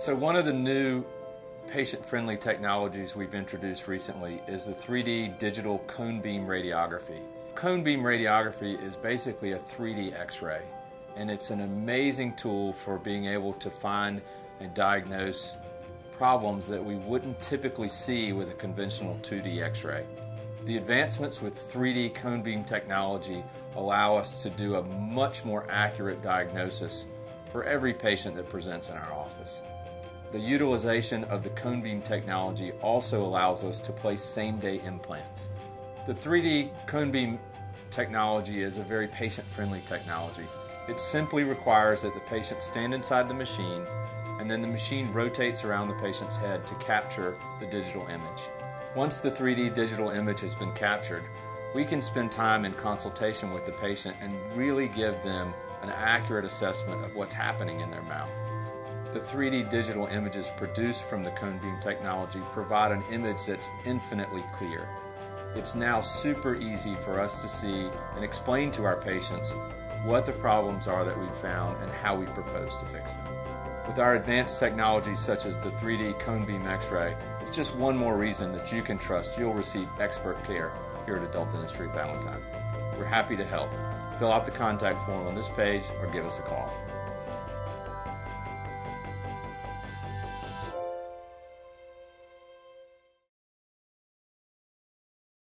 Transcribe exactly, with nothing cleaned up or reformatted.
So one of the new patient-friendly technologies we've introduced recently is the three D digital cone beam radiography. Cone beam radiography is basically a three D X-ray, and it's an amazing tool for being able to find and diagnose problems that we wouldn't typically see with a conventional two D X-ray. The advancements with three D cone beam technology allow us to do a much more accurate diagnosis for every patient that presents in our office. The utilization of the cone beam technology also allows us to place same-day implants. The three D cone beam technology is a very patient-friendly technology. It simply requires that the patient stand inside the machine, and then the machine rotates around the patient's head to capture the digital image. Once the three D digital image has been captured, we can spend time in consultation with the patient and really give them an accurate assessment of what's happening in their mouth. The three D digital images produced from the cone beam technology provide an image that's infinitely clear. It's now super easy for us to see and explain to our patients what the problems are that we've found and how we propose to fix them. With our advanced technologies such as the three D cone beam X-ray, it's just one more reason that you can trust you'll receive expert care here at Adult Dentistry Ballantyne. We're happy to help. Fill out the contact form on this page or give us a call.